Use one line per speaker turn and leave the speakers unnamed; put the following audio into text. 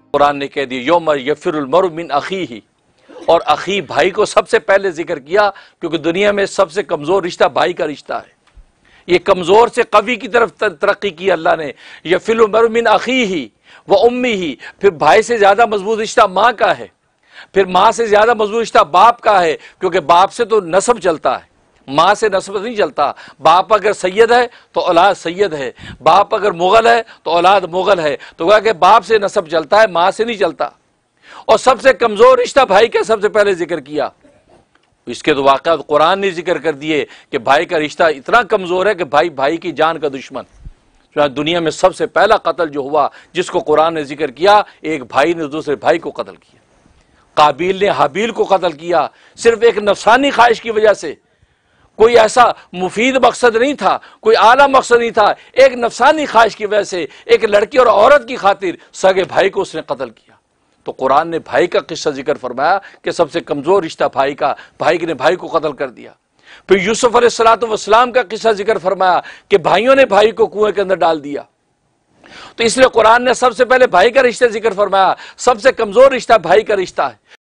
قرآن نے کہہ دیا یوم یفر المرء من اخیہ، اور اخی بھائی کو سب سے پہلے ذکر کیا کیونکہ دنیا میں سب سے کمزور رشتہ بھائی کا رشتہ ہے۔ یہ کمزور سے قوی کی طرف ترقی کی اللہ نے، یفر المرء من اخیہ و امہ، پھر بھائی سے زیادہ مضبوط رشتہ ماں کا ہے، پھر ماں سے زیادہ مضبوط رشتہ باپ کا ہے، کیونکہ باپ سے تو نسب چلتا ہے، ماں سے نسب نہیں چلتا۔ باپ اگر سید ہے تو اولاد سید ہے، باپ اگر مغل ہے تو اولاد مغل ہے، تو کہا کہ باپ سے نسب چلتا ہے، ماں سے نہیں چلتا۔ اور سب سے کمزور رشتہ بھائی کا سب سے پہلے ذکر کیا۔ اس کے تو واقعات قرآن نے ذکر کر دیے کہ بھائی کا رشتہ اتنا کمزور ہے کہ بھائی کی جان کا دشمن۔ دنیا میں سب سے پہلا قتل جو ہوا جس کو قرآن نے ذکر کیا، ایک بھائی نے دوسرے بھائی کو قتل کیا۔ قابیل نے حابیل کو قتل کیا صرف ایک نفسانی خواہش کی وجہ سے، کوئی ایسا مفید مقصد نہیں تھا، کوئی اعلیٰ مقصد نہیں تھا، ایک نفسانی خواہش کی وجہ سے ایک لڑکی اور عورت کی خاطر سگے بھائی کو اس نے قتل کیا۔ تو قرآن نے بھائی کا قصہ ذکر فرمایا کہ سب سے کمزور رشتہ بھائی کا، بھائی نے بھائی کو قتل کر دیا۔ پھر یوسف علیہ السلام کا قصہ ذکر فرمایا کہ بھائیوں نے بھائی کو کنویں کے اندر ڈال دیا۔ تو اس لیے قرآن نے سب سے پہلے بھائی کا رشتہ ذکر فرمایا، سب سے کمزور رشتہ بھائی کا رشتہ ہے۔